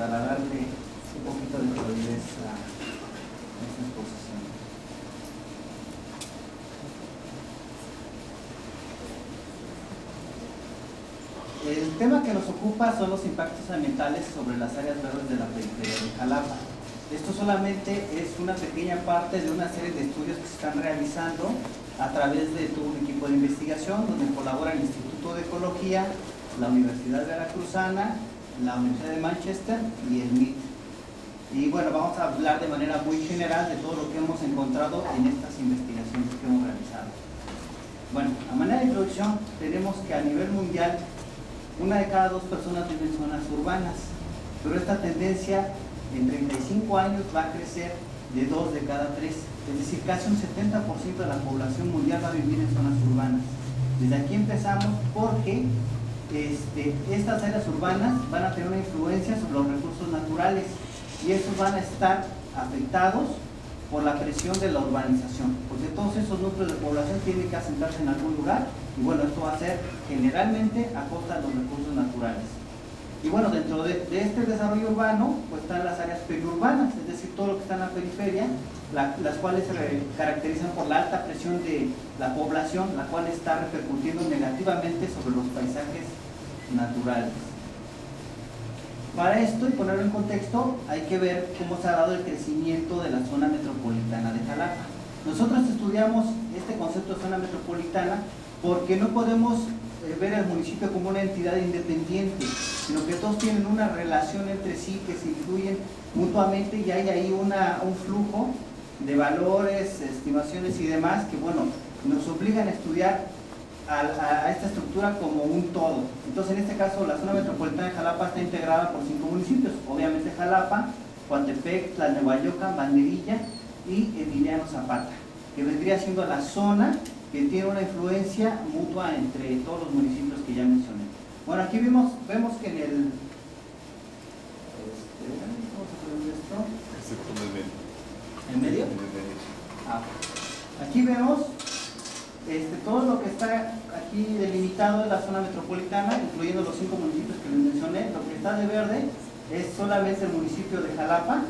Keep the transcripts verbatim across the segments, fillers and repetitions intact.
para darle un poquito de solidez a esta exposición. El tema que nos ocupa son los impactos ambientales sobre las áreas verdes de la periferia de Jalapa. Esto solamente es una pequeña parte de una serie de estudios que se están realizando a través de todo un equipo de investigación donde colabora el Instituto de Ecología, la Universidad Veracruzana, la Universidad de Manchester y el M I T. Y bueno, vamos a hablar de manera muy general de todo lo que hemos encontrado en estas investigaciones que hemos realizado. Bueno, a manera de introducción, tenemos que a nivel mundial una de cada dos personas vive en zonas urbanas, pero esta tendencia en treinta y cinco años va a crecer de dos de cada tres, es decir, casi un setenta por ciento de la población mundial va a vivir en zonas urbanas. Desde aquí empezamos porque este, estas áreas urbanas van a tener una influencia sobre los recursos naturales y estos van a estar afectados por la presión de la urbanización, porque todos esos núcleos de población tienen que asentarse en algún lugar y bueno, esto va a ser generalmente a costa de los recursos naturales. Y bueno, dentro de, de este desarrollo urbano pues están las áreas periurbanas, es decir, todo lo que está en la periferia, la, las cuales se caracterizan por la alta presión de la población, la cual está repercutiendo negativamente sobre los paisajes naturales. Para esto, y ponerlo en contexto, hay que ver cómo se ha dado el crecimiento de la zona metropolitana de Jalapa. Nosotros estudiamos este concepto de zona metropolitana porque no podemos eh, ver al municipio como una entidad independiente, sino que todos tienen una relación entre sí, que se influyen mutuamente y hay ahí una, un flujo de valores, estimaciones y demás que, bueno, nos obligan a estudiar a, a, a esta estructura como un todo. Entonces, en este caso, la zona metropolitana de Jalapa está integrada por cinco municipios, obviamente Jalapa, Coatepec, Tlalnehuayocan, Banderilla y Emiliano Zapata, que vendría siendo la zona que tiene una influencia mutua entre todos los municipios que ya mencioné. Bueno, aquí vemos, vemos que en el... Este, ¿cómo se pronuncia esto? Excepto en el medio. ¿En medio? En el medio. Ah, aquí vemos este, todo lo que está aquí delimitado en la zona metropolitana, incluyendo los cinco municipios que les mencioné. Lo que está de verde es solamente el municipio de Jalapa.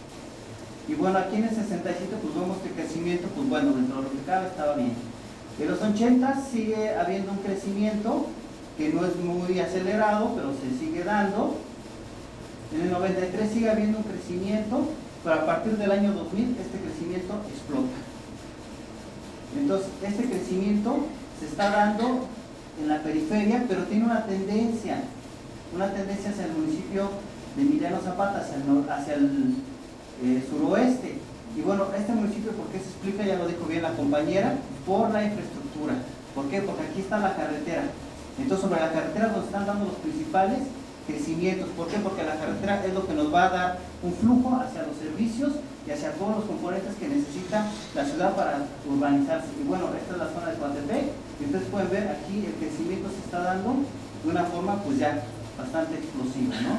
Y bueno, aquí en el sesenta y siete pues vemos que el crecimiento, pues bueno, dentro de lo que cabe estaba bien. En los ochenta sigue habiendo un crecimiento que no es muy acelerado, pero se sigue dando. En el noventa y tres sigue habiendo un crecimiento, pero a partir del año dos mil este crecimiento explota. Entonces, este crecimiento se está dando en la periferia, pero tiene una tendencia, una tendencia hacia el municipio de Emiliano Zapata, hacia el, hacia el eh, suroeste. Y bueno, este municipio, ¿por qué se explica? Ya lo dijo bien la compañera, por la infraestructura. ¿Por qué? Porque aquí está la carretera. Entonces, sobre la carretera nos están dando los principales crecimientos. ¿Por qué? Porque la carretera es lo que nos va a dar un flujo hacia los servicios y hacia todos los componentes que necesita la ciudad para urbanizarse. Y bueno, esta es la zona de Coatepec. Y ustedes pueden ver aquí el crecimiento se está dando de una forma pues ya bastante explosiva, ¿no?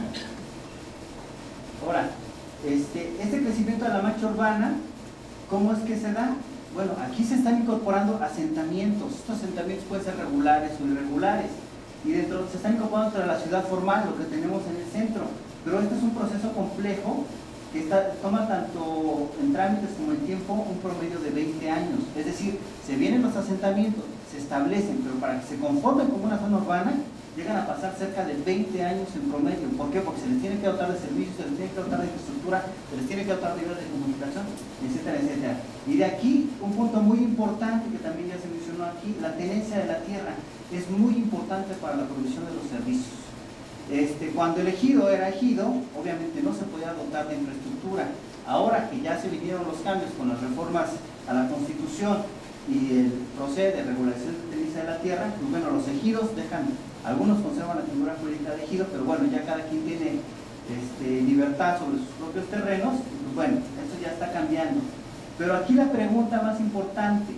Ahora, este, este crecimiento de la mancha urbana, ¿cómo es que se da? Bueno, aquí se están incorporando asentamientos. Estos asentamientos pueden ser regulares o irregulares. Y dentro se están incorporando dentro de la ciudad formal, lo que tenemos en el centro. Pero este es un proceso complejo que está, toma tanto en trámites como en tiempo un promedio de veinte años. Es decir, se vienen los asentamientos, se establecen, pero para que se conformen como una zona urbana, llegan a pasar cerca de veinte años en promedio. ¿Por qué? Porque se les tiene que dotar de servicios, se les tiene que dotar de infraestructura, se les tiene que dotar de vías de comunicación, etcétera, etcétera. Y de aquí, un punto muy importante que también ya se mencionó aquí, la tenencia de la tierra es muy importante para la provisión de los servicios. Este, cuando el ejido era ejido, obviamente no se podía dotar de infraestructura. Ahora que ya se vinieron los cambios con las reformas a la Constitución y el proceso de regulación de tenencia de la tierra, pues bueno, los ejidos dejan, algunos conservan la figura jurídica de ejido, pero bueno, ya cada quien tiene este, libertad sobre sus propios terrenos, y pues bueno, eso ya está cambiando. Pero aquí la pregunta más importante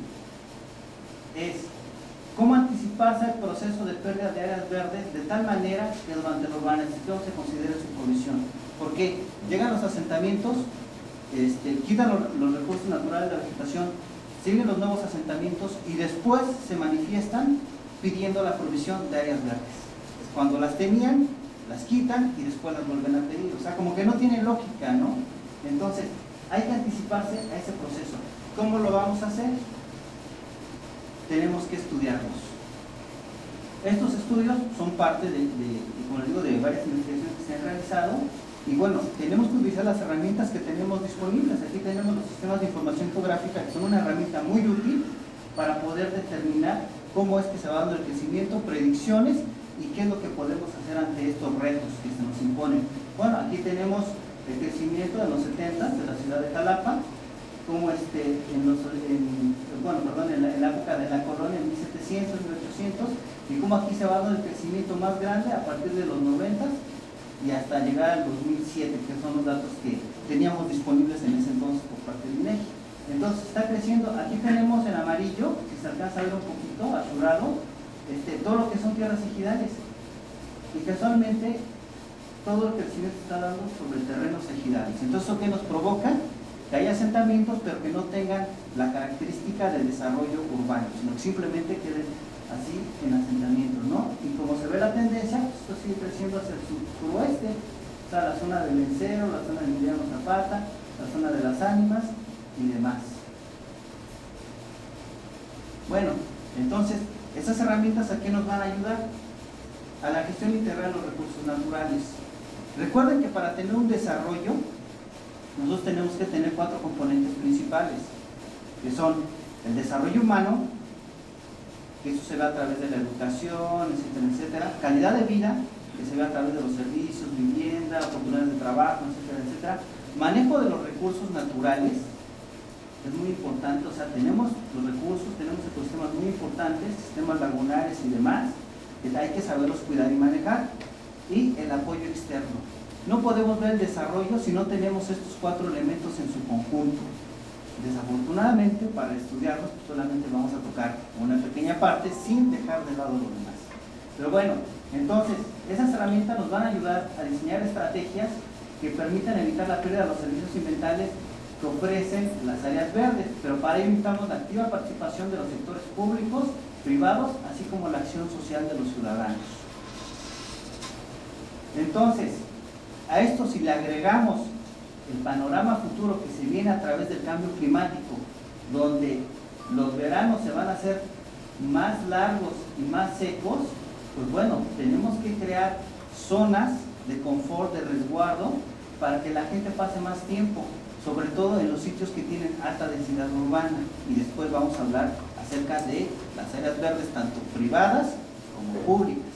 es, ¿cómo anticiparse el proceso de pérdida de áreas verdes de tal manera que durante la urbanización se considere su provisión? Porque llegan los asentamientos, este, quitan los, los recursos naturales de la vegetación, siguen los nuevos asentamientos y después se manifiestan pidiendo la provisión de áreas verdes. Cuando las tenían, las quitan y después las vuelven a pedir. O sea, como que no tiene lógica, ¿no? Entonces, hay que anticiparse a ese proceso. ¿Cómo lo vamos a hacer? Tenemos que estudiarlos. Estos estudios son parte de, de, como les digo, de varias investigaciones que se han realizado. Y bueno, tenemos que utilizar las herramientas que tenemos disponibles. Aquí tenemos los sistemas de información geográfica, que son una herramienta muy útil para poder determinar cómo es que se va dando el crecimiento, predicciones y qué es lo que podemos hacer ante estos retos que se nos imponen. Bueno, aquí tenemos el crecimiento de los setenta de la ciudad de Jalapa, como este, en, los, en, bueno, perdón, en, la, en la época de la colonia, en mil setecientos, mil ochocientos, y cómo aquí se va dando el crecimiento más grande a partir de los noventa y hasta llegar al dos mil siete, que son los datos que teníamos disponibles en ese entonces por parte de INEGI. Entonces está creciendo. Aquí tenemos en amarillo, si se alcanza a ver un poquito, azulado, este, todo lo que son tierras ejidales. Y casualmente todo el crecimiento está dando sobre terrenos ejidales. Entonces, ¿eso qué nos provoca? Que haya asentamientos, pero que no tengan la característica del desarrollo urbano, sino que simplemente queden así en asentamientos, ¿no? Y como se ve la tendencia, pues esto sigue creciendo hacia el sur suroeste, o sea, la zona del Lencero, la zona de Emiliano Zapata, la zona de las Ánimas y demás. Bueno, entonces, estas herramientas ¿a qué nos van a ayudar? A la gestión integral de los recursos naturales. Recuerden que para tener un desarrollo, nosotros tenemos que tener cuatro componentes principales, que son el desarrollo humano, que eso se ve a través de la educación, etcétera, etcétera, calidad de vida, que se ve a través de los servicios, vivienda, oportunidades de trabajo, etcétera, etcétera, manejo de los recursos naturales, es muy importante, o sea, tenemos los recursos, tenemos ecosistemas muy importantes, sistemas lagunares y demás, que hay que saberlos cuidar y manejar, y el apoyo externo. No podemos ver el desarrollo si no tenemos estos cuatro elementos en su conjunto. Desafortunadamente, para estudiarlos, pues solamente vamos a tocar una pequeña parte sin dejar de lado lo demás. Pero bueno, entonces, esas herramientas nos van a ayudar a diseñar estrategias que permitan evitar la pérdida de los servicios ambientales que ofrecen las áreas verdes, pero para ello necesitamos la activa participación de los sectores públicos, privados, así como la acción social de los ciudadanos. Entonces, a esto si le agregamos el panorama futuro que se viene a través del cambio climático, donde los veranos se van a hacer más largos y más secos, pues bueno, tenemos que crear zonas de confort, de resguardo, para que la gente pase más tiempo, sobre todo en los sitios que tienen alta densidad urbana. Y después vamos a hablar acerca de las áreas verdes, tanto privadas como públicas.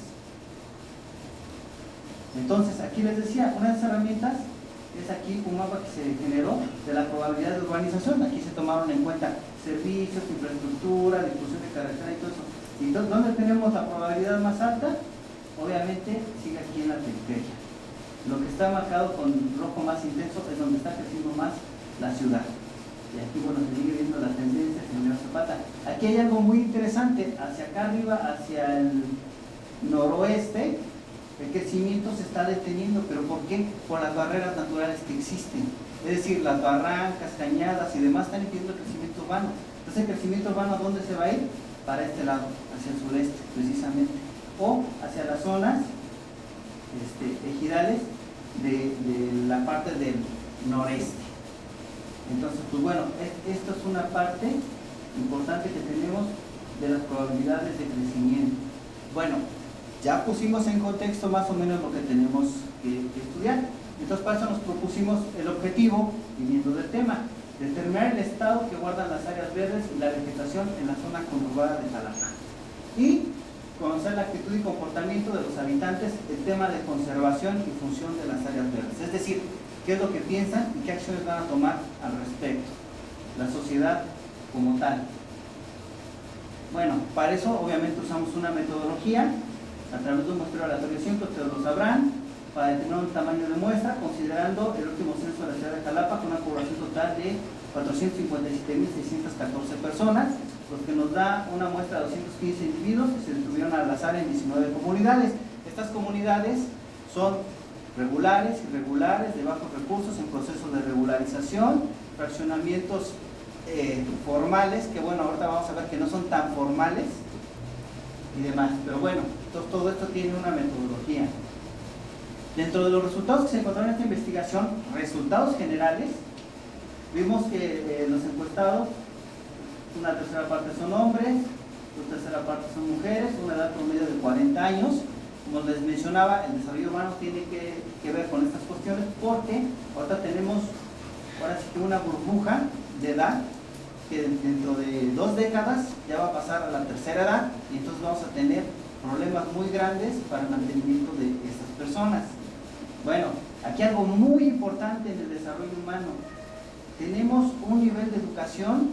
Entonces, aquí les decía, una de las herramientas es aquí un mapa que se generó de la probabilidad de urbanización. Aquí se tomaron en cuenta servicios, infraestructura, distribución de carretera y todo eso. ¿Y dónde tenemos la probabilidad más alta? Obviamente sigue aquí en la periferia. Lo que está marcado con rojo más intenso es donde está creciendo más la ciudad. Y aquí, bueno, se sigue viendo la tendencia en Emiliano Zapata. Aquí hay algo muy interesante. Hacia acá arriba, hacia el noroeste, el crecimiento se está deteniendo. ¿Pero por qué? Por las barreras naturales que existen. Es decir, las barrancas, cañadas y demás están impidiendo el crecimiento urbano. Entonces, el crecimiento urbano, ¿a dónde se va a ir? Para este lado, hacia el sureste, precisamente. O hacia las zonas este, ejidales de, de la parte del noreste. Entonces, pues bueno, esto es una parte importante que tenemos de las probabilidades de crecimiento. Bueno, ya pusimos en contexto más o menos lo que tenemos que, que estudiar. Entonces, para eso nos propusimos el objetivo, viniendo del tema, determinar el estado que guardan las áreas verdes y la vegetación en la zona conurbada de Jalapa. Y conocer la actitud y comportamiento de los habitantes, el tema de conservación y función de las áreas verdes. Es decir, qué es lo que piensan y qué acciones van a tomar al respecto. La sociedad como tal. Bueno, para eso obviamente usamos una metodología a través de un muestreo aleatorio simple, ustedes lo sabrán, para determinar un tamaño de muestra, considerando el último censo de la ciudad de Jalapa con una población total de cuatrocientos cincuenta y siete mil seiscientas catorce personas, lo que nos da una muestra de doscientos quince individuos que se distribuyeron al azar en diecinueve comunidades. Estas comunidades son regulares, irregulares, de bajos recursos, en proceso de regularización, fraccionamientos eh, formales, que bueno, ahorita vamos a ver que no son tan formales y demás, pero bueno, todo, todo esto tiene una metodología. Dentro de los resultados que se encontraron en esta investigación, resultados generales, vimos que eh, los encuestados, una tercera parte son hombres, una tercera parte son mujeres, una edad promedio de cuarenta años. Como les mencionaba, el desarrollo humano tiene que, que ver con estas cuestiones porque ahorita tenemos ahora sí que una burbuja de edad que dentro de dos décadas ya va a pasar a la tercera edad y entonces vamos a tener problemas muy grandes para el mantenimiento de estas personas. Bueno, aquí algo muy importante en el desarrollo humano. Tenemos un nivel de educación,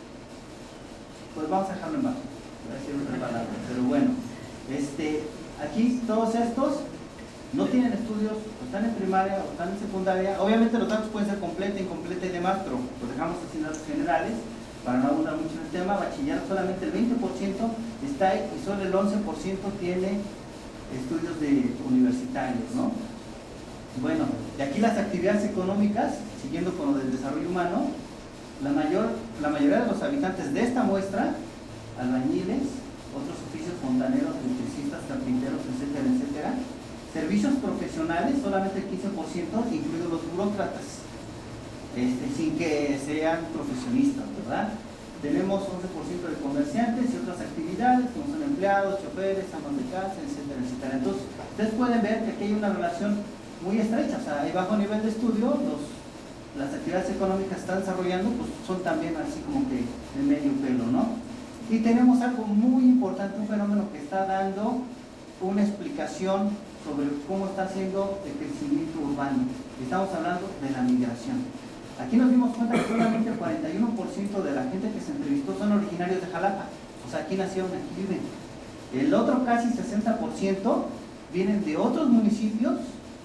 pues vamos a dejarlo en bajo, voy a decir otra palabra, pero bueno, este, aquí todos estos no tienen estudios, o están en primaria o están en secundaria. Obviamente los datos pueden ser completa, incompleta y demás, pero los dejamos así en datos generales para no abundar mucho en el tema. Bachillerato solamente el veinte por ciento está ahí y solo el once por ciento tiene estudios de universitarios, ¿no? Bueno, de aquí las actividades económicas, siguiendo con lo del desarrollo humano, la, mayor, la mayoría de los habitantes de esta muestra, albañiles, otros oficios, fontaneros, electricistas, carpinteros, etcétera, etcétera. Servicios profesionales, solamente el quince por ciento, incluidos los burócratas, este, sin que sean profesionistas, ¿verdad? Tenemos once por ciento de comerciantes y otras actividades, como son empleados, choferes, amas de casa, etcétera, etcétera. Entonces, ustedes pueden ver que aquí hay una relación muy estrecha, o sea, hay bajo nivel de estudio, los, las actividades económicas que están desarrollando, pues son también así como que de medio pelo, ¿no? Y tenemos algo muy importante, un fenómeno que está dando una explicación sobre cómo está haciendo el crecimiento urbano. Estamos hablando de la migración. Aquí nos dimos cuenta que solamente el cuarenta y uno por ciento de la gente que se entrevistó son originarios de Jalapa. O sea, aquí nacieron, aquí viven. El otro casi sesenta por ciento vienen de otros municipios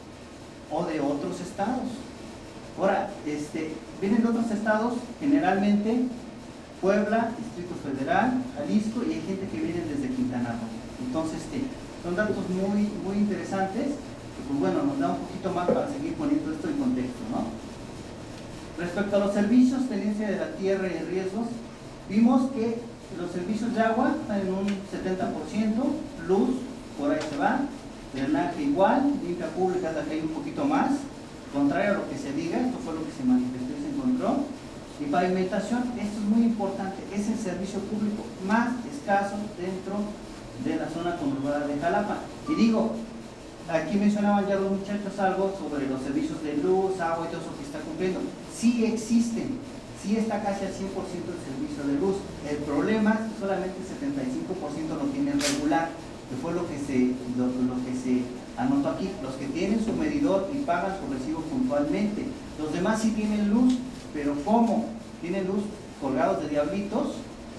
o de otros estados. Ahora, este, vienen de otros estados, generalmente Puebla, Distrito Federal, Jalisco, y hay gente que viene desde Quintana Roo. Entonces, este, son datos muy, muy interesantes, que pues bueno, nos da un poquito más para seguir poniendo esto en contexto, ¿no? Respecto a los servicios, tenencia de la tierra y riesgos, vimos que los servicios de agua están en un setenta por ciento, luz, por ahí se va, drenaje igual, limpia pública, de aquí hay un poquito más, contrario a lo que se diga, esto fue lo que se manifestó y se encontró. Y pavimentación, esto es muy importante, es el servicio público más escaso dentro de la zona conurbada de Jalapa. Y digo, aquí mencionaban ya los muchachos algo sobre los servicios de luz, agua y todo eso que está cumpliendo. Sí existen, sí está casi al cien por ciento el servicio de luz. El problema es que solamente el setenta y cinco por ciento lo tienen regular, que fue lo que se, lo, lo que se anotó aquí. Los que tienen su medidor y pagan su recibo puntualmente. Los demás sí tienen luz, pero ¿cómo? Tienen luz colgados de diablitos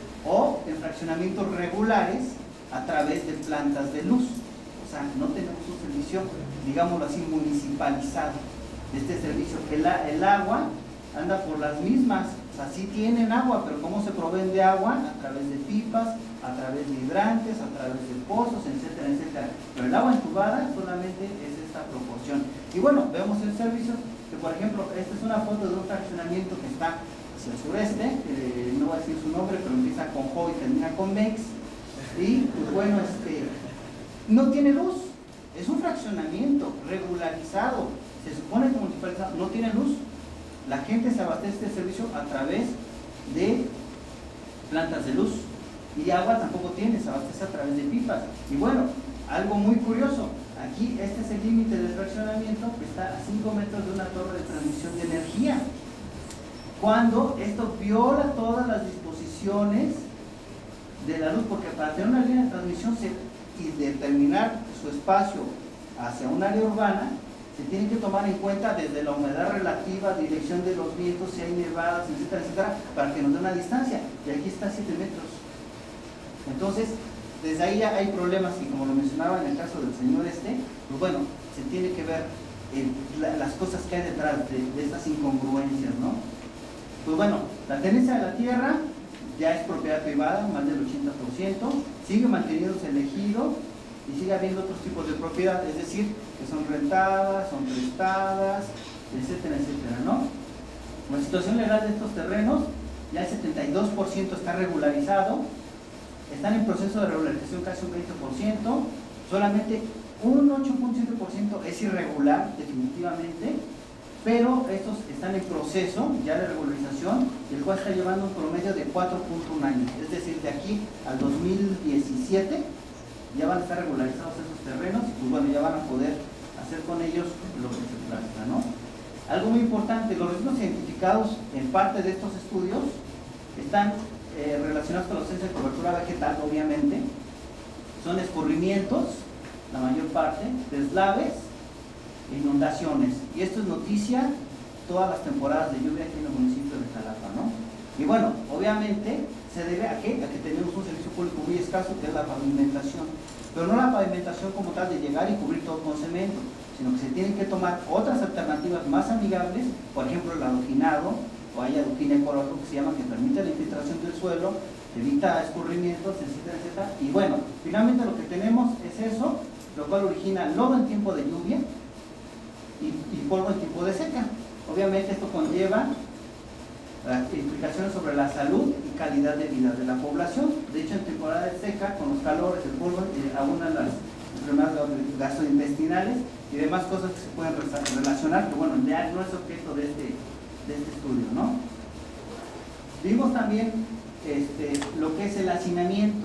o en fraccionamientos regulares a través de plantas de luz. O sea, no tenemos un servicio, digámoslo así, municipalizado de este servicio. El, el agua anda por las mismas, o sea, sí tienen agua, pero ¿cómo se proveen de agua? A través de pipas, a través de hidrantes, a través de pozos, etcétera, etcétera. Pero el agua entubada solamente es esta proporción. Y bueno, vemos el servicio, que por ejemplo, esta es una foto de un fraccionamiento que está hacia el sureste, eh, no voy a decir su nombre, pero empieza con J y termina con Mex, y pues bueno, este, no tiene luz, es un fraccionamiento regularizado, se supone que municipalizado, no tiene luz. La gente se abastece de servicio a través de plantas de luz, y agua tampoco tiene, se abastece a través de pipas. Y bueno, algo muy curioso, aquí este es el límite del fraccionamiento que está a cinco metros de una torre de transmisión de energía, cuando esto viola todas las disposiciones de la luz, porque para tener una línea de transmisión se, y determinar su espacio hacia un área urbana, se tiene que tomar en cuenta desde la humedad relativa, dirección de los vientos, si hay nevadas, etcétera, etcétera, para que nos dé una distancia, y aquí está a siete metros. Entonces, desde ahí ya hay problemas, y como lo mencionaba en el caso del señor este, pues bueno, se tiene que ver eh, la, las cosas que hay detrás de, de estas incongruencias, ¿no? Pues bueno, la tenencia de la tierra ya es propiedad privada, más del ochenta por ciento, sigue manteniéndose el ejido y sigue habiendo otros tipos de propiedad, es decir, que son rentadas, son prestadas, etcétera, etcétera, ¿no? La situación legal de estos terrenos, ya el setenta y dos por ciento está regularizado, están en proceso de regularización casi un veinte por ciento, solamente Un ocho punto siete por ciento es irregular, definitivamente, pero estos están en proceso ya de regularización, el cual está llevando un promedio de cuatro punto uno años, es decir, de aquí al dos mil diecisiete ya van a estar regularizados esos terrenos y pues bueno, ya van a poder hacer con ellos lo que se plazca, ¿no? Algo muy importante, los residuos identificados en parte de estos estudios están eh, relacionados con la ausencia de cobertura vegetal, obviamente, son escurrimientos, la mayor parte, deslaves e inundaciones, y esto es noticia todas las temporadas de lluvia aquí en el municipio de Jalapa, ¿no? Y bueno, obviamente se debe a qué? A que tenemos un servicio público muy escaso, que es la pavimentación, pero no la pavimentación como tal de llegar y cubrir todo con cemento, sino que se tienen que tomar otras alternativas más amigables, por ejemplo el adoquinado, o hay adoquín ecológico que se llama, que permite la infiltración del suelo, evita escurrimientos, etcétera, etcétera. Y bueno, finalmente lo que tenemos es eso, lo cual origina lodo en tiempo de lluvia y, y polvo en tiempo de seca. Obviamente esto conlleva uh, implicaciones sobre la salud y calidad de vida de la población. De hecho, en temporada de seca, con los calores, el polvo, eh, aunan las enfermedades gastrointestinales y demás cosas que se pueden relacionar, que bueno, ya no es objeto de este, de este estudio, ¿no? Vimos también este, lo que es el hacinamiento.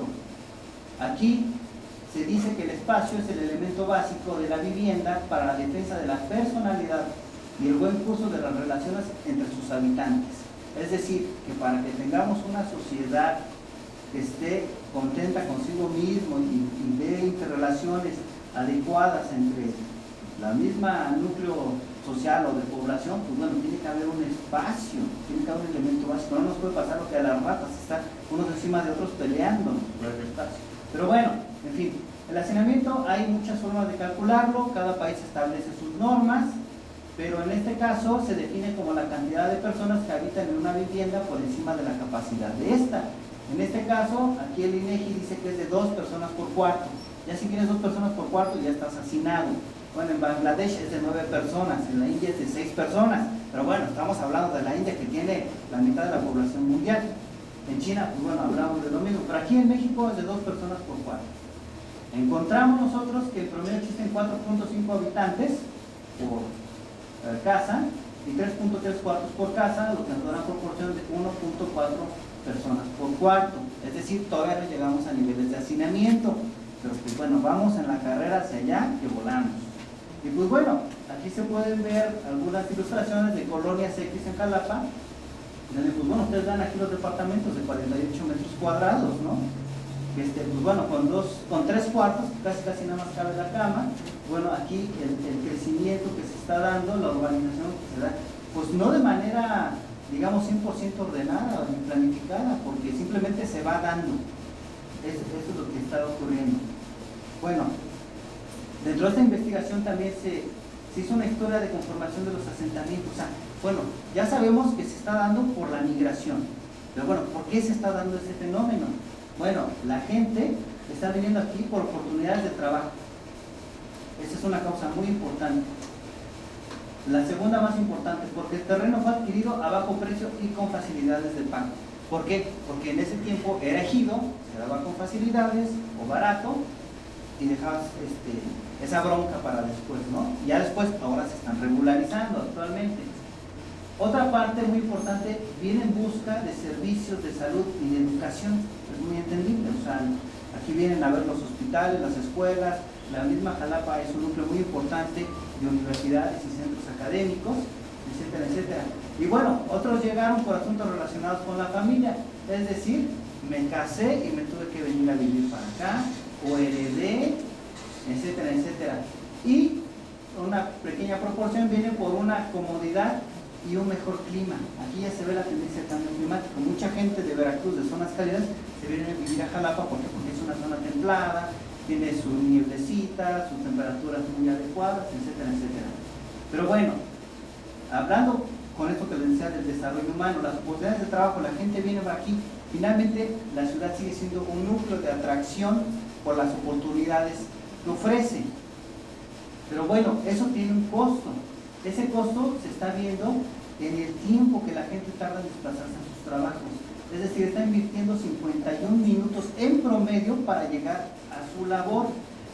Aquí se dice que el espacio es el elemento básico de la vivienda para la defensa de la personalidad y el buen curso de las relaciones entre sus habitantes. Es decir, que para que tengamos una sociedad que esté contenta consigo mismo y, y de interrelaciones adecuadas entre la misma núcleo social o de población, pues bueno, tiene que haber un espacio, tiene que haber un elemento básico. No nos puede pasar lo que a las ratas, están unos encima de otros peleando por el espacio. Pero bueno, en fin, el hacinamiento hay muchas formas de calcularlo, cada país establece sus normas, pero en este caso se define como la cantidad de personas que habitan en una vivienda por encima de la capacidad de esta. En este caso, aquí el INEGI dice que es de dos personas por cuarto. Ya si tienes dos personas por cuarto ya estás hacinado. Bueno, en Bangladesh es de nueve personas, en la India es de seis personas, pero bueno, estamos hablando de la India que tiene la mitad de la población mundial. En China, pues bueno, hablamos de lo mismo, pero aquí en México es de dos personas por cuarto. Encontramos nosotros que en promedio existen cuatro punto cinco habitantes por eh, casa y tres punto tres cuartos por casa, lo que nos da una proporción de uno punto cuatro personas por cuarto. Es decir, todavía no llegamos a niveles de hacinamiento, pero pues bueno, vamos en la carrera hacia allá que volamos. Y pues bueno, aquí se pueden ver algunas ilustraciones de colonias X en Jalapa, donde pues bueno, ustedes dan aquí los departamentos de cuarenta y ocho metros cuadrados, ¿no? Este, pues bueno, con, dos, con tres cuartos, casi casi nada más cabe la cama. Bueno, aquí el, el crecimiento que se está dando, la urbanización que se da, pues no de manera, digamos, cien por ciento ordenada ni planificada, porque simplemente se va dando. Eso, eso es lo que está ocurriendo. Bueno, dentro de esta investigación también se, se hizo una historia de conformación de los asentamientos. O sea, bueno, ya sabemos que se está dando por la migración, pero bueno, ¿por qué se está dando ese fenómeno? Bueno, la gente está viniendo aquí por oportunidades de trabajo. Esa es una causa muy importante. La segunda más importante, porque el terreno fue adquirido a bajo precio y con facilidades de pago. ¿Por qué? Porque en ese tiempo era ejido, se daba con facilidades o barato y dejabas este, esa bronca para después, ¿no? Y ya después, ahora se están regularizando actualmente. Otra parte muy importante, viene en busca de servicios de salud y de educación. Es muy entendible, o sea, aquí vienen a ver los hospitales, las escuelas, la misma Jalapa es un núcleo muy importante de universidades y centros académicos, etcétera, etcétera. Y bueno, otros llegaron por asuntos relacionados con la familia, es decir, me casé y me tuve que venir a vivir para acá, o heredé, etcétera, etcétera. Y una pequeña proporción viene por una comodidad y un mejor clima. Aquí ya se ve la tendencia del cambio climático. Mucha gente de Veracruz, de zonas cálidas, se viene a vivir a Jalapa porque, porque es una zona templada, tiene su nieblecita, sus temperaturas muy adecuadas, etcétera, etcétera. Pero bueno, hablando con esto que les decía del desarrollo humano, las oportunidades de trabajo, la gente viene por aquí, finalmente la ciudad sigue siendo un núcleo de atracción por las oportunidades que ofrece. Pero bueno, eso tiene un costo. Ese costo se está viendo en el tiempo que la gente tarda en desplazarse a sus trabajos. Es decir, está invirtiendo cincuenta y un minutos en promedio para llegar a su labor.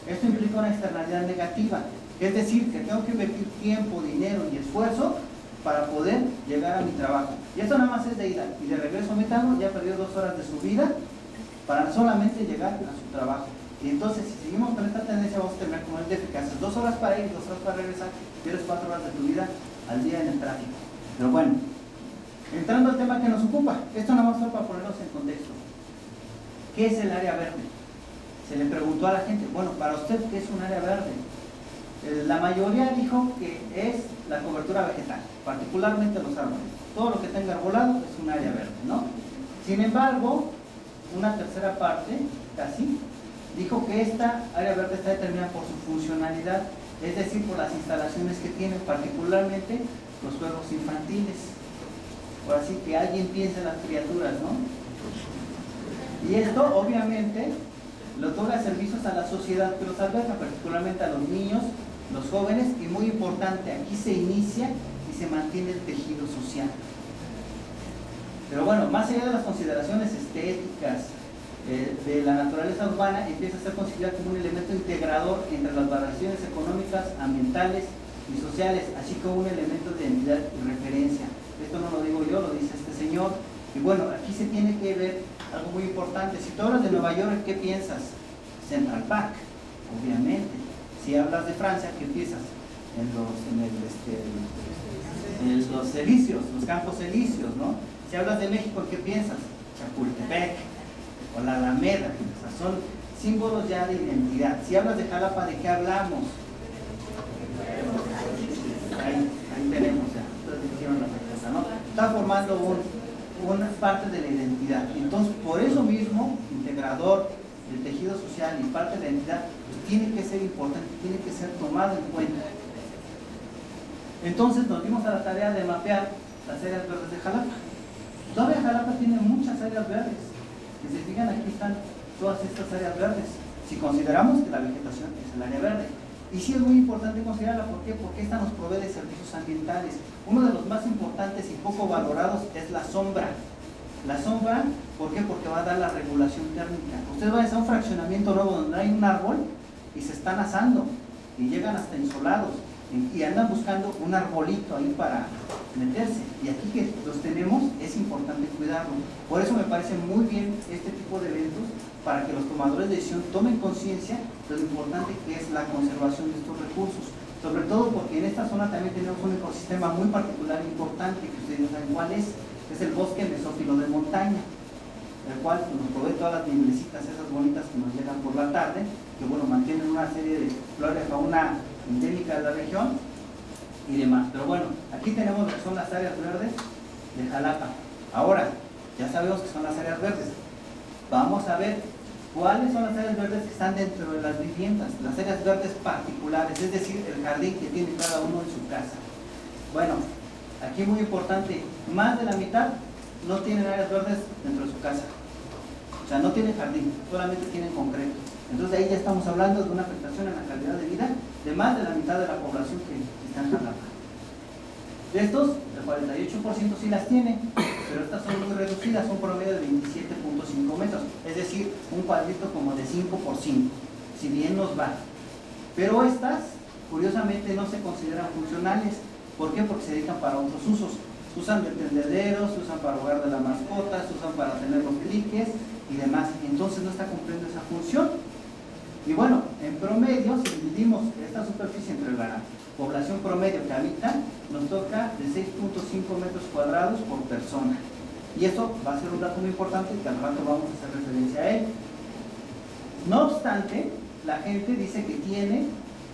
Esto implica una externalidad negativa, es decir, que tengo que invertir tiempo, dinero y esfuerzo para poder llegar a mi trabajo. Y esto nada más es de ida, y de regreso metano ya perdió dos horas de su vida para solamente llegar a su trabajo. Y entonces, si seguimos con esta tendencia, vamos a terminar con el déficit, que haces dos horas para ir, dos horas para regresar, pierdes cuatro horas de tu vida al día en el tráfico. Pero bueno, entrando al tema que nos ocupa, esto nada más fue para ponernos en contexto. ¿Qué es el área verde? Se le preguntó a la gente, bueno, para usted, ¿qué es un área verde? Eh, la mayoría dijo que es la cobertura vegetal, particularmente los árboles. Todo lo que tenga arbolado es un área verde, ¿no? Sin embargo, una tercera parte, casi, dijo que esta área verde está determinada por su funcionalidad, es decir, por las instalaciones que tiene, particularmente los juegos infantiles. Por así que alguien piensa en las criaturas, ¿no? Y esto, obviamente, le otorga servicios a la sociedad que los alberga, particularmente a los niños, los jóvenes, y muy importante, aquí se inicia y se mantiene el tejido social. Pero bueno, más allá de las consideraciones estéticas eh, de la naturaleza urbana, empieza a ser considerado como un elemento integrador entre las variaciones económicas, ambientales y sociales, así como un elemento de identidad y referencia. Esto no lo digo yo, lo dice este señor. Y bueno, aquí se tiene que ver algo muy importante. Si tú hablas de Nueva York, ¿qué piensas? Central Park, obviamente. Si hablas de Francia, ¿qué piensas? En los, en el, este, en los elíseos, los campos elíseos, ¿no? Si hablas de México, ¿qué piensas? Chapultepec o la Alameda. O sea, son símbolos ya de identidad. Si hablas de Jalapa, ¿de qué hablamos? Ahí, ahí tenemos ya. Entonces dijeron la respuesta, ¿no? Está formando un una parte de la identidad. Entonces, por eso mismo, integrador del tejido social y parte de la identidad, pues, tiene que ser importante, tiene que ser tomado en cuenta. Entonces, nos dimos a la tarea de mapear las áreas verdes de Jalapa. Todavía Jalapa tiene muchas áreas verdes. Si se fijan, aquí están todas estas áreas verdes. Si consideramos que la vegetación es el área verde. Y sí es muy importante considerarla, ¿por qué? Porque esta nos provee de servicios ambientales. Uno de los más importantes y poco valorados es la sombra. La sombra, ¿por qué? Porque va a dar la regulación térmica. Ustedes van a un fraccionamiento nuevo donde hay un árbol y se están asando y llegan hasta insolados y andan buscando un arbolito ahí para meterse. Y aquí que los tenemos es importante cuidarlo. Por eso me parece muy bien este tipo de eventos, para que los tomadores de decisión tomen conciencia de lo importante que es la conservación de estos recursos. Sobre todo porque en esta zona también tenemos un ecosistema muy particular e importante, que ustedes saben cuál es, es el bosque mesófilo de montaña, el cual nos provee todas las niblecitas esas bonitas que nos llegan por la tarde, que bueno, mantienen una serie de flora y fauna endémica de la región y demás. Pero bueno, aquí tenemos lo que son las áreas verdes de Jalapa. Ahora, ya sabemos que son las áreas verdes. Vamos a ver cuáles son las áreas verdes que están dentro de las viviendas, las áreas verdes particulares, es decir, el jardín que tiene cada uno en su casa. Bueno, aquí muy importante, más de la mitad no tienen áreas verdes dentro de su casa. O sea, no tienen jardín, solamente tienen concreto. Entonces ahí ya estamos hablando de una afectación en la calidad de vida de más de la mitad de la población que está en Jalapa. De estos, el cuarenta y ocho por ciento sí las tiene, pero estas son muy reducidas, son promedio de veintisiete punto cinco metros, es decir, un cuadrito como de cinco por cinco, si bien nos va. Pero estas, curiosamente, no se consideran funcionales. ¿Por qué? Porque se dedican para otros usos. Se usan de tendederos, se usan para hogar de la mascota, se usan para tener los cliques y demás. Entonces no está cumpliendo esa función. Y bueno, en promedio, si dividimos esta superficie entre la población promedio que habita, nos toca de seis punto cinco metros cuadrados por persona. Y eso va a ser un dato muy importante que al rato vamos a hacer referencia a él. No obstante, la gente dice que tiene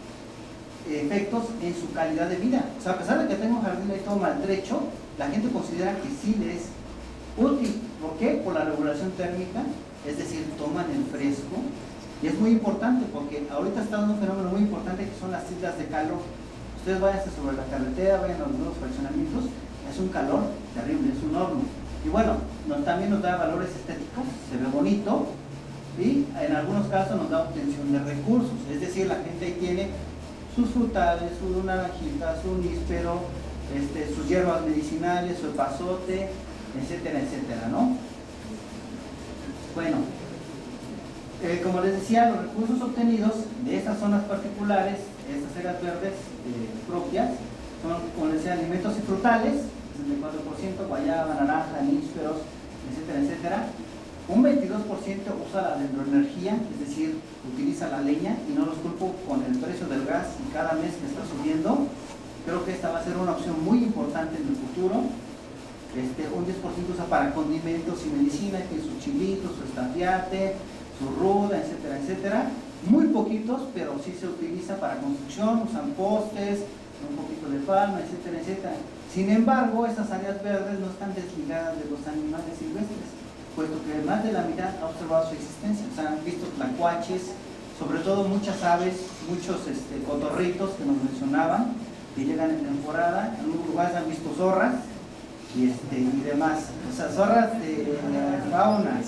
efectos en su calidad de vida. O sea, a pesar de que tenga un jardín ahí todo maltrecho, la gente considera que sí le es útil. ¿Por qué? Por la regulación térmica, es decir, toman el fresco. Y es muy importante porque ahorita está dando un fenómeno muy importante que son las islas de calor. Ustedes vayan sobre la carretera, vayan a los nuevos fraccionamientos, es un calor terrible, es un horno. Y bueno, nos, también nos da valores estéticos, se ve bonito, y en algunos casos nos da obtención de recursos, es decir, la gente ahí tiene sus frutales, su naranjita, su níspero, este, sus hierbas medicinales, su epazote, etcétera, etcétera, ¿no? Bueno, Eh, como les decía, los recursos obtenidos de estas zonas particulares, estas áreas verdes eh, propias, son, como les decía, alimentos y frutales, sesenta y cuatro por ciento, guayaba, naranja, nísperos, etcétera, etcétera. Un veintidós por ciento usa la dendroenergía, es decir, utiliza la leña, y no los culpo con el precio del gas y cada mes que está subiendo. Creo que esta va a ser una opción muy importante en el futuro. Este, un diez por ciento usa para condimentos y medicina, tiene sus chilitos, su estafiate, su ruda, etcétera, etcétera. Muy poquitos, pero sí se utiliza para construcción, usan postes, un poquito de palma, etcétera, etcétera. Sin embargo, estas áreas verdes no están desligadas de los animales silvestres, puesto que más de la mitad ha observado su existencia. O sea, han visto tlacuaches, sobre todo muchas aves, muchos este, cotorritos que nos mencionaban, que llegan en temporada. En algunos lugares han visto zorras y, este, y demás. O sea, zorras de, de fauna.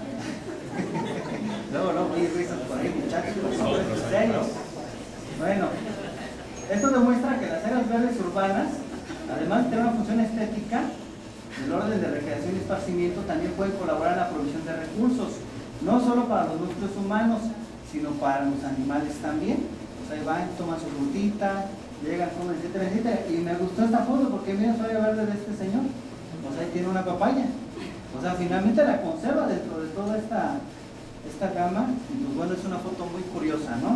Luego, no, hay risas por ahí, muchachos, en serio. Bueno, esto demuestra que las áreas verdes urbanas, además de tener una función estética, el orden de recreación y esparcimiento, también pueden colaborar en la provisión de recursos, no solo para los núcleos humanos, sino para los animales también. O sea, van, toman su frutita, llegan, comen, etcétera, etcétera. Y me gustó esta foto porque miren su área verde de este señor. O sea, ahí tiene una papaya. O sea, finalmente la conserva dentro de toda esta, esta gama. Y pues bueno, es una foto muy curiosa, ¿no?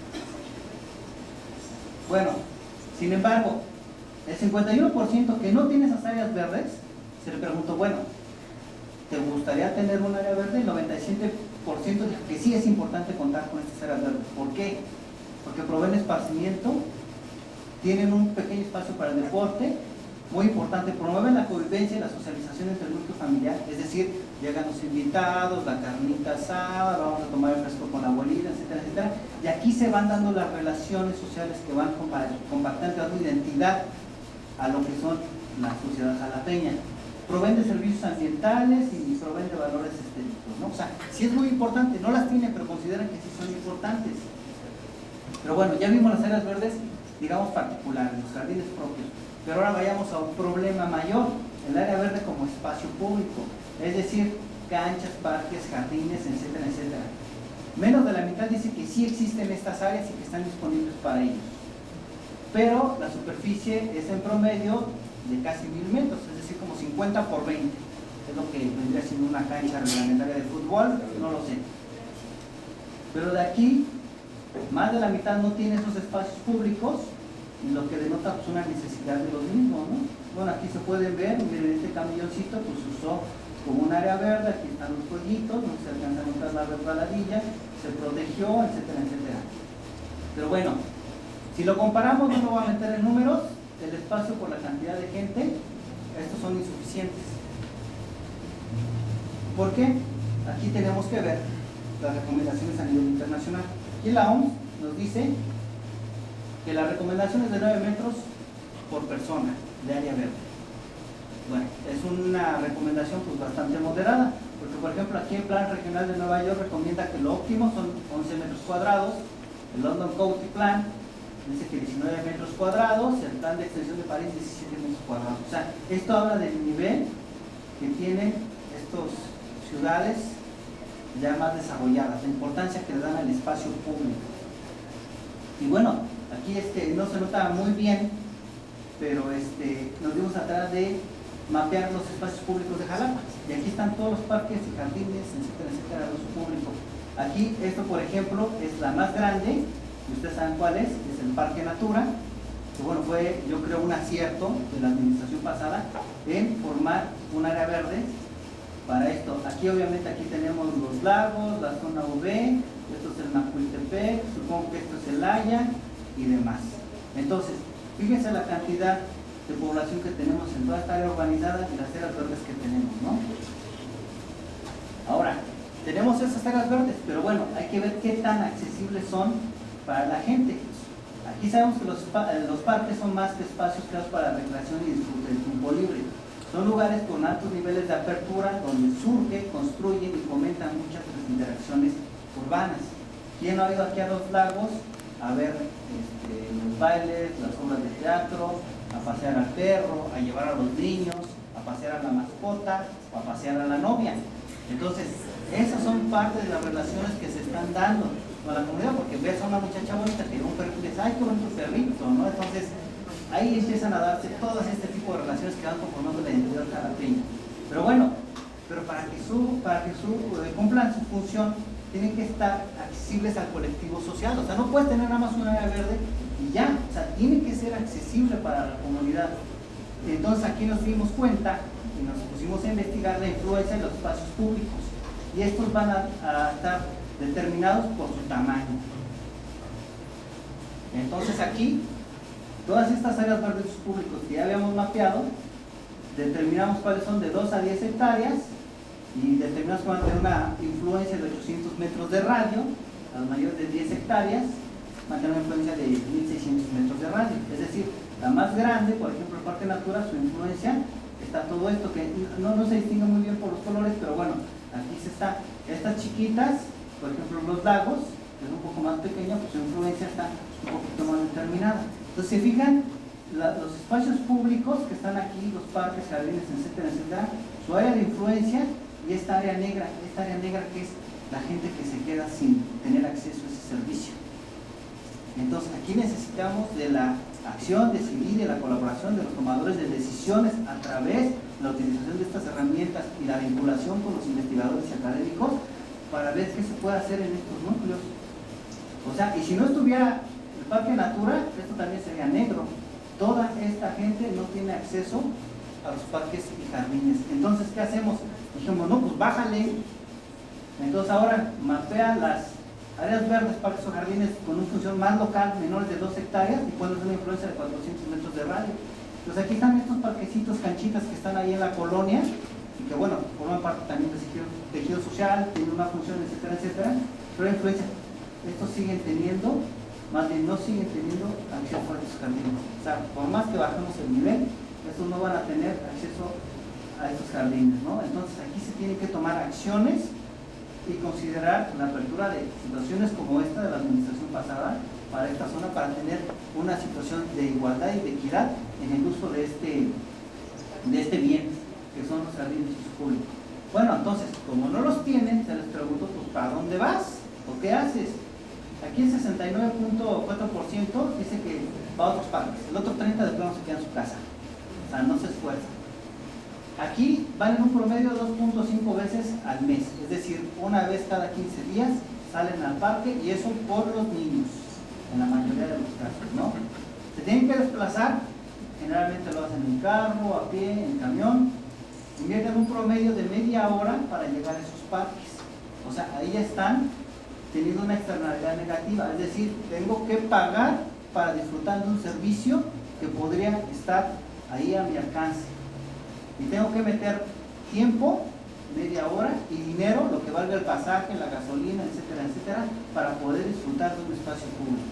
Bueno, sin embargo, el cincuenta y uno por ciento que no tiene esas áreas verdes, se le preguntó, bueno, ¿te gustaría tener un área verde? El noventa y siete por ciento dijo que sí es importante contar con estas áreas verdes. ¿Por qué? Porque proveen esparcimiento, tienen un pequeño espacio para el deporte, muy importante, promueven la convivencia y la socialización entre el núcleo familiar, es decir, llegan los invitados, la carnita asada, vamos a tomar el fresco con la abuelita, etcétera, etcétera, y aquí se van dando las relaciones sociales que van compartiendo, dando identidad a lo que son la sociedad jalapeña. Proveen de servicios ambientales y proveen de valores estéticos, ¿no? O sea, sí es muy importante, no las tiene, pero consideran que sí son importantes. Pero bueno, ya vimos las áreas verdes, digamos, particulares, los jardines propios. Pero ahora vayamos a un problema mayor, el área verde como espacio público, es decir, canchas, parques, jardines, etcétera, etcétera. Menos de la mitad dice que sí existen estas áreas y que están disponibles para ellos. Pero la superficie es en promedio de casi mil metros, es decir, como cincuenta por veinte. Es lo que vendría siendo una cancha reglamentaria de fútbol, no lo sé. Pero de aquí, más de la mitad no tiene esos espacios públicos, y lo que denota pues, una necesidad de los mismos, ¿no? Bueno, aquí se pueden ver, miren, este camioncito pues se usó como un área verde, aquí están los jueguitos, no se alcanza a notar la resbaladilla, se protegió, etcétera, etcétera. Pero bueno, si lo comparamos, no lo voy a meter en números, el espacio por la cantidad de gente, estos son insuficientes. ¿Por qué? Aquí tenemos que ver las recomendaciones a nivel internacional. Y la O M S nos dice que la recomendación es de nueve metros por persona de área verde. Bueno, es una recomendación pues bastante moderada, porque por ejemplo aquí el Plan Regional de Nueva York recomienda que lo óptimo son once metros cuadrados, el London County Plan dice que diecinueve metros cuadrados, el Plan de Extensión de París diecisiete metros cuadrados. O sea, esto habla del nivel que tienen estas ciudades ya más desarrolladas, la importancia que le dan al espacio público. Y bueno, aquí este, no se nota muy bien, pero este, nos dimos atrás de mapear los espacios públicos de Jalapa. Y aquí están todos los parques y jardines, etcétera, etcétera, de uso público. Aquí, esto por ejemplo, es la más grande, y ustedes saben cuál es, es el Parque Natura, que bueno, fue yo creo un acierto de la administración pasada en formar un área verde para esto. Aquí obviamente aquí tenemos los lagos, la zona U V, esto es el Macuiltepec, supongo que esto es el Haya y demás. Entonces, fíjense la cantidad de población que tenemos en toda esta área urbanizada y las áreas verdes que tenemos, ¿no? Ahora, tenemos esas áreas verdes, pero bueno, hay que ver qué tan accesibles son para la gente. Aquí sabemos que los, los parques son más que espacios creados para recreación y disfrute del tiempo libre. Son lugares con altos niveles de apertura donde surgen, construyen y fomentan muchas de las interacciones urbanas. ¿Quién no ha ido aquí a los lagos a ver este, los bailes, las obras de teatro, a pasear al perro, a llevar a los niños, a pasear a la mascota o a pasear a la novia? Entonces, esas son parte de las relaciones que se están dando con la comunidad, porque ves a una muchacha bonita que tiene un perrito y dices, ay, qué bonito perrito, ¿no? Entonces, ahí empiezan a darse todas este tipo de relaciones que van conformando la identidad jalapeña. Pero bueno, pero para que, su, para que su, eh, cumplan su función, tienen que estar accesibles al colectivo social. O sea, no puedes tener nada más un área verde y ya. O sea, tiene que ser accesible para la comunidad. Entonces, aquí nos dimos cuenta y nos pusimos a investigar la influencia de los espacios públicos. Y estos van a, a estar determinados por su tamaño. Entonces, aquí, todas estas áreas verdes públicos que ya habíamos mapeado, determinamos cuáles son de dos a diez hectáreas y determinamos que van a tener una influencia de ochocientos metros de radio, las mayores de diez hectáreas van a tener una influencia de mil seiscientos metros de radio. Es decir, la más grande, por ejemplo, el Parque Natura, su influencia está todo esto que no, no se distingue muy bien por los colores, pero bueno, aquí se está. Estas chiquitas, por ejemplo, los lagos, que es un poco más pequeño, pues su influencia está un poquito más determinada. Entonces, se fijan, la, los espacios públicos que están aquí, los parques, jardines, etcétera, etcétera, su área de influencia y esta área negra, esta área negra que es la gente que se queda sin tener acceso a ese servicio. Entonces, aquí necesitamos de la acción decidida y de la colaboración de los tomadores de decisiones a través de la utilización de estas herramientas y la vinculación con los investigadores y académicos para ver qué se puede hacer en estos núcleos. O sea, y si no estuviera el Parque Natura, esto también sería negro. Toda esta gente no tiene acceso a los parques y jardines. Entonces, ¿qué hacemos? Dijimos, no, pues bájale. Entonces ahora mapea las áreas verdes, parques o jardines con una función más local, menores de dos hectáreas y pueden tener una influencia de cuatrocientos metros de radio. Entonces aquí están estos parquecitos, canchitas que están ahí en la colonia y que bueno, forman parte también del tejido, tejido social, tienen una función, etcétera, etcétera, pero la influencia, estos siguen teniendo, más bien no siguen teniendo acceso a estos jardines. O sea, por más que bajemos el nivel, estos no van a tener acceso a estos jardines, ¿no? Entonces aquí se tienen que tomar acciones y considerar la apertura de situaciones como esta de la administración pasada para esta zona, para tener una situación de igualdad y de equidad en el uso de este, de este bien, que son los jardines públicos. Bueno, entonces, como no los tienen, se les preguntó, pues, ¿para dónde vas? ¿O qué haces? Aquí el sesenta y nueve punto cuatro por ciento dice que va a otros parques, el otro treinta por ciento de plano se queda en su casa, o sea, no se esfuerza. Aquí van en un promedio dos punto cinco veces al mes, es decir, una vez cada quince días salen al parque y eso por los niños, en la mayoría de los casos, ¿no? Se tienen que desplazar, generalmente lo hacen en carro, a pie, en camión, invierten un promedio de media hora para llegar a esos parques. O sea, ahí ya están teniendo una externalidad negativa, es decir, tengo que pagar para disfrutar de un servicio que podría estar ahí a mi alcance. Y tengo que meter tiempo, media hora, y dinero, lo que valga el pasaje, la gasolina, etcétera, etcétera, para poder disfrutar de un espacio público.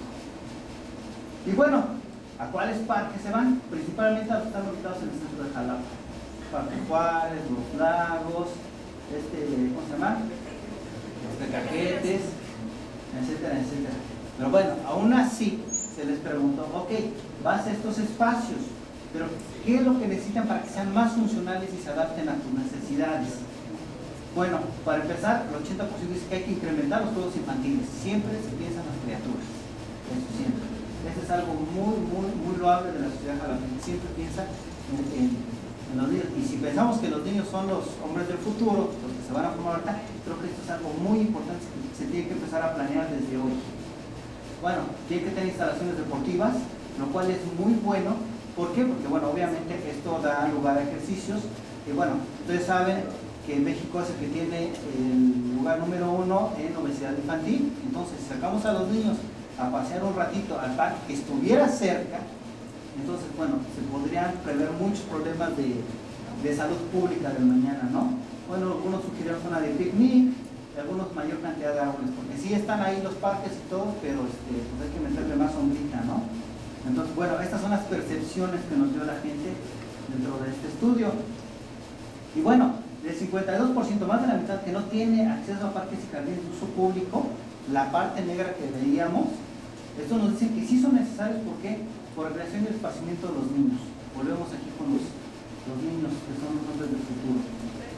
Y bueno, ¿a cuáles parques se van? Principalmente a los que están ubicados en el centro de Jalapa. Parque Juárez, Los Lagos, este, ¿cómo se llama? Los Tecajetes, etcétera, etcétera. Pero bueno, aún así se les preguntó, ok, vas a estos espacios, pero ¿qué es lo que necesitan para que sean más funcionales y se adapten a tus necesidades? Bueno, para empezar, el ochenta por ciento dice que hay que incrementar los juegos infantiles. Siempre se piensa en las criaturas. Eso siempre. Eso es algo muy, muy, muy loable de la sociedad jalapeña. Siempre piensa en, en, en los niños. Y si pensamos que los niños son los hombres del futuro, los que se van a formar ahorita, creo que esto es algo muy importante que se tiene que empezar a planear desde hoy. Bueno, tiene que tener instalaciones deportivas, lo cual es muy bueno. ¿Por qué? Porque, bueno, obviamente esto da lugar a ejercicios. Y bueno, ustedes saben que México es el que tiene el lugar número uno en obesidad infantil. Entonces, si sacamos a los niños a pasear un ratito al parque que estuviera cerca, entonces, bueno, se podrían prever muchos problemas de, de salud pública del mañana, ¿no? Bueno, algunos sugirieron zona de picnic, algunos mayor cantidad de árboles, porque sí están ahí los parques y todo, pero este, pues hay que meterle más sombrita, ¿no? Entonces, bueno, estas son las percepciones que nos dio la gente dentro de este estudio. Y bueno, del cincuenta y dos por ciento, más de la mitad que no tiene acceso a parques y jardines de uso público, la parte negra que veíamos, esto nos dice que sí son necesarios, ¿por qué? Por recreación y esparcimiento de los niños. Volvemos aquí con los, los niños que son los hombres del futuro.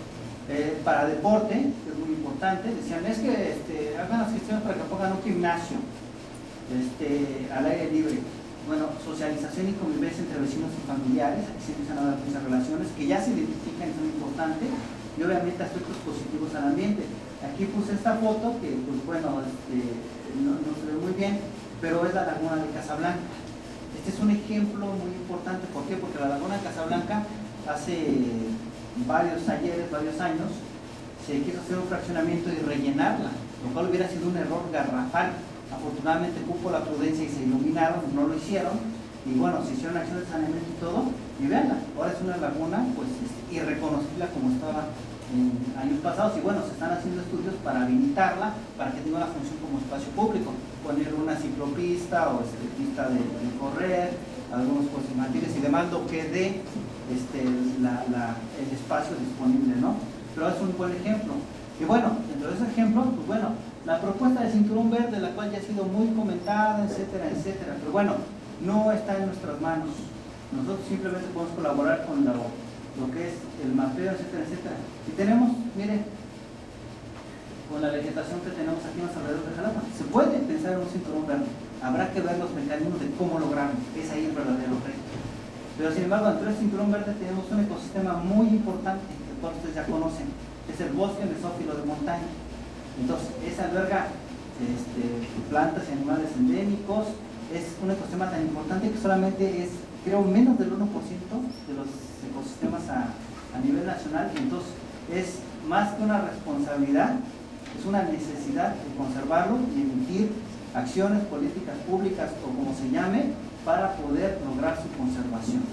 Eh, para deporte, que es muy importante, decían, es que este, hagan las gestiones para que pongan un gimnasio este, al aire libre. Bueno, socialización y convivencia entre vecinos y familiares, aquí se empiezan a dar muchas relaciones que ya se identifican y son importantes, y obviamente aspectos positivos al ambiente. Aquí puse esta foto que, pues bueno, este, no, no se ve muy bien, pero es la laguna de Casablanca. Este es un ejemplo muy importante. ¿Por qué? Porque la laguna de Casablanca hace varios ayeres, varios años, se quiso hacer un fraccionamiento y rellenarla, lo cual hubiera sido un error garrafal. Afortunadamente cupo la prudencia y se iluminaron, no lo hicieron, y bueno, se hicieron acciones de saneamiento y todo, y veanla, ahora es una laguna pues irreconocible como estaba en años pasados, y bueno, se están haciendo estudios para habilitarla, para que tenga una función como espacio público, poner una ciclopista o este, pista de, de correr, algunos juegos infantiles y demás, lo que dé este, la, la, el espacio disponible, ¿no? Pero es un buen ejemplo. Y bueno, dentro de ese ejemplo, pues bueno, la propuesta de cinturón verde, la cual ya ha sido muy comentada, etcétera, etcétera, pero bueno, no está en nuestras manos. Nosotros simplemente podemos colaborar con lo, lo que es el mapeo, etcétera, etcétera. Y tenemos, mire, con la vegetación que tenemos aquí en los alrededores de Jalapa, se puede pensar en un cinturón verde. Habrá que ver los mecanismos de cómo lograrlo, es ahí el verdadero reto. Pero sin embargo, dentro del cinturón verde tenemos un ecosistema muy importante, que todos ustedes ya conocen, es el bosque mesófilo de montaña. Entonces, esa alberga este, plantas y animales endémicos, es un ecosistema tan importante que solamente es, creo, menos del uno por ciento de los ecosistemas a, a nivel nacional. Entonces, es más que una responsabilidad, es una necesidad de conservarlo y emitir acciones, políticas públicas o como se llame, para poder lograr su conservación.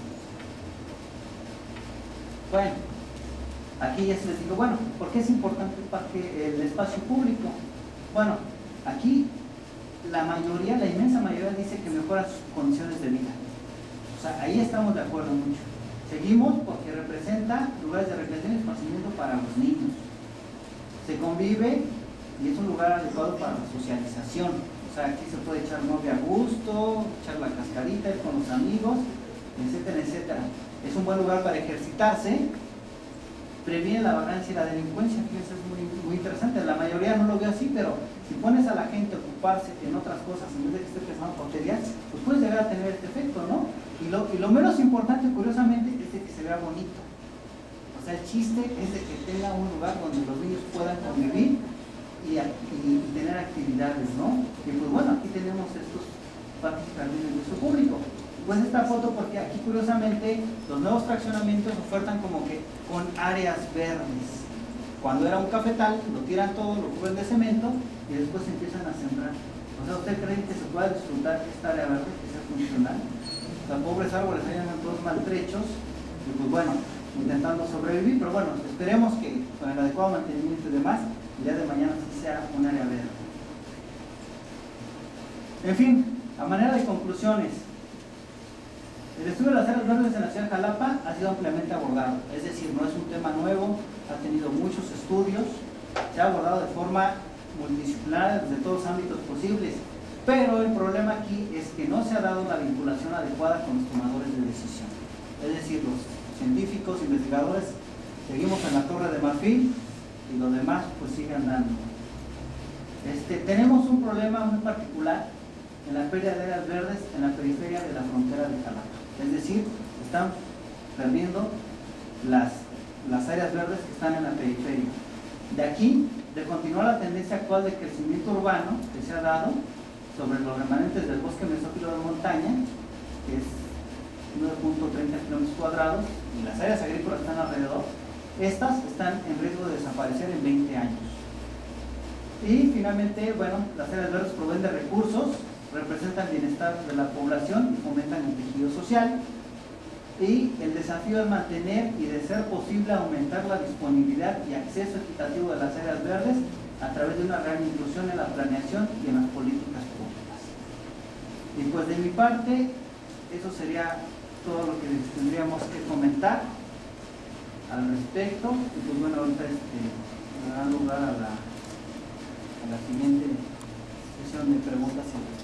Bueno, aquí ya se les digo, bueno, ¿por qué es importante el parque, el espacio público? Bueno, aquí la mayoría, la inmensa mayoría dice que mejora sus condiciones de vida. O sea, ahí estamos de acuerdo mucho. Seguimos porque representa lugares de recreación y esparcimiento para los niños. Se convive y es un lugar adecuado para la socialización. O sea, aquí se puede echar novia a gusto, echar la cascarita, ir con los amigos, etcétera, etcétera. Es un buen lugar para ejercitarse, previene la vagancia y la delincuencia. Fíjense, es muy, muy interesante. La mayoría no lo ve así, pero si pones a la gente a ocuparse en otras cosas en vez de que esté pensando tonterías, pues puedes llegar a tener este efecto, ¿no? Y lo, y lo menos importante, curiosamente, es de que se vea bonito. O sea, el chiste es de que tenga un lugar donde los niños puedan convivir y, y, y tener actividades, ¿no? Y pues bueno, aquí tenemos estos parques y jardines de uso público. Pues esta foto, porque aquí curiosamente los nuevos fraccionamientos ofertan como que con áreas verdes. Cuando era un cafetal, lo tiran todo, lo cubren de cemento y después empiezan a sembrar. O sea, ¿usted cree que se pueda disfrutar esta área verde, que sea funcional? O sea, pobres árboles ahí andan todos maltrechos y pues bueno, intentando sobrevivir, pero bueno, esperemos que con el adecuado mantenimiento y demás, el día de mañana sí sea un área verde. En fin, a manera de conclusiones, el estudio de las áreas verdes en la ciudad de Jalapa ha sido ampliamente abordado, es decir, no es un tema nuevo, ha tenido muchos estudios, se ha abordado de forma multidisciplinar desde todos los ámbitos posibles, pero el problema aquí es que no se ha dado la vinculación adecuada con los tomadores de decisión, es decir, los científicos, investigadores, seguimos en la Torre de Marfil y los demás pues siguen andando. Este, tenemos un problema muy particular en la pérdida de áreas verdes en la periferia de la frontera de Jalapa. Es decir, están perdiendo las, las áreas verdes que están en la periferia. De aquí, de continuar la tendencia actual de crecimiento urbano que se ha dado sobre los remanentes del bosque mesófilo de montaña, que es nueve punto treinta kilómetros cuadrados, y las áreas agrícolas están alrededor, estas están en riesgo de desaparecer en veinte años. Y finalmente, bueno, las áreas verdes proveen de recursos, representan el bienestar de la población y fomentan el tejido social. Y el desafío es mantener y, de ser posible, aumentar la disponibilidad y acceso equitativo de las áreas verdes a través de una gran inclusión en la planeación y en las políticas públicas. Y pues de mi parte, eso sería todo lo que tendríamos que comentar al respecto. Y pues bueno, ahorita este, me da lugar a la, a la siguiente sesión de preguntas y